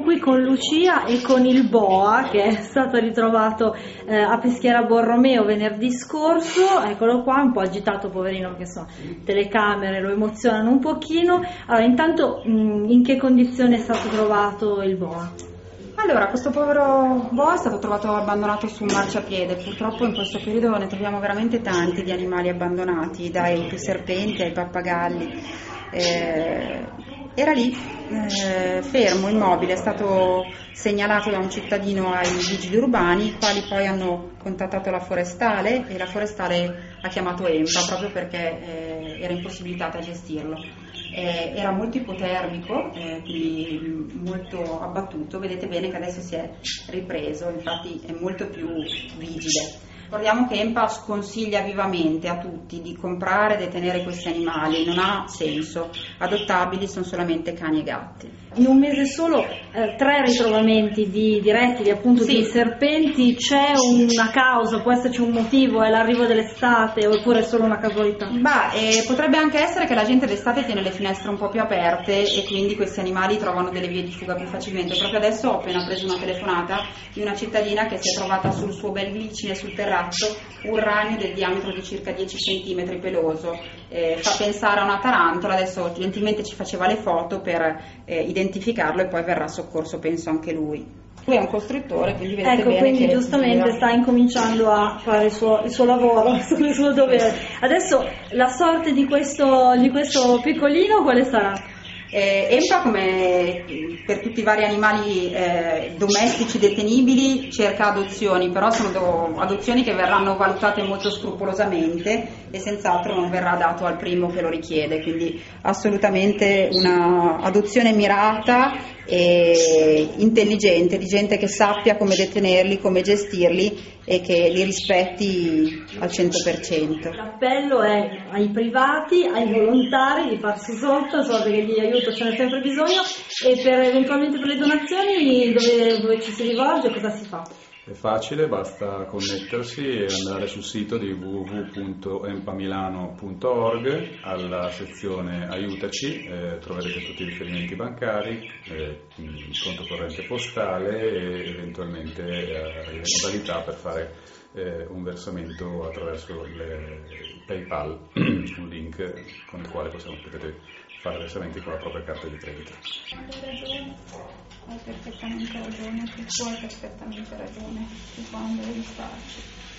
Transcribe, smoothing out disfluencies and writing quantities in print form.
siamo qui con Lucia e con il boa che è stato ritrovato a Peschiera Borromeo venerdì scorso. Eccolo qua, un po' agitato poverino perché insomma telecamere lo emozionano un pochino. Allora, intanto in che condizione è stato trovato il boa? Allora, questo povero boa è stato trovato abbandonato su un marciapiede. Purtroppo in questo periodo ne troviamo veramente tanti di animali abbandonati, dai serpenti ai pappagalli. Era lì, fermo, immobile, è stato segnalato da un cittadino ai vigili urbani, i quali poi hanno contattato la forestale e la forestale ha chiamato EMPA proprio perché era impossibilitata a gestirlo. Era molto ipotermico, quindi molto abbattuto. Vedete bene che adesso si è ripreso, infatti è molto più vigile. Ricordiamo che EMPA sconsiglia vivamente a tutti di comprare e detenere questi animali, non ha senso, adottabili sono solamente cani e gatti. In un mese solo 3 ritrovamenti di rettili, appunto Sì. di serpenti. C'è una causa, può esserci un motivo, è l'arrivo dell'estate oppure è solo una casualità? Potrebbe anche essere che la gente d'estate tiene le finestre un po' più aperte e quindi questi animali trovano delle vie di fuga più facilmente. Proprio adesso ho appena preso una telefonata di una cittadina che si è trovata sul suo bel glicine sul terrazzo un ragno del diametro di circa 10 cm peloso. Fa pensare a una tarantola. Adesso gentilmente ci faceva le foto per identificarlo e poi verrà soccorso, penso, anche lui. Lui è un costruttore, quindi vedete bene quindi che giustamente sta incominciando a fare il suo lavoro, il suo dovere. Adesso la sorte di questo piccolino quale sarà? EMPA, come per tutti i vari animali domestici detenibili, cerca adozioni, però sono adozioni che verranno valutate molto scrupolosamente e senz'altro non verrà dato al primo che lo richiede, quindi assolutamente una adozione mirata e intelligente, di gente che sappia come detenerli, come gestirli e che li rispetti al 100%. L'appello è ai privati, ai volontari di farsi sotto, so che di aiuto ce n'è sempre bisogno, e eventualmente per le donazioni dove ci si rivolge, cosa si fa? È facile, basta connettersi e andare sul sito di www.empamilano.org, alla sezione Aiutaci, troverete tutti i riferimenti bancari, il conto corrente postale e eventualmente le modalità per fare un versamento attraverso il PayPal, un link con il quale potete fare versamenti con la propria carta di credito. Hai perfettamente ragione, tu hai perfettamente ragione, tu qua non devi starci.